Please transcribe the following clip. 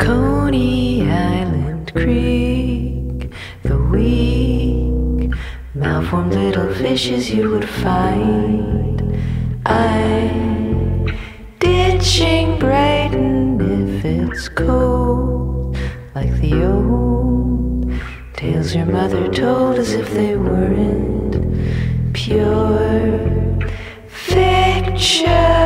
Coney Island Creek, the weak, malformed little fishes you would find. I'm ditching Brighton if it's cold, like the old tales your mother told as if they weren't pure fiction.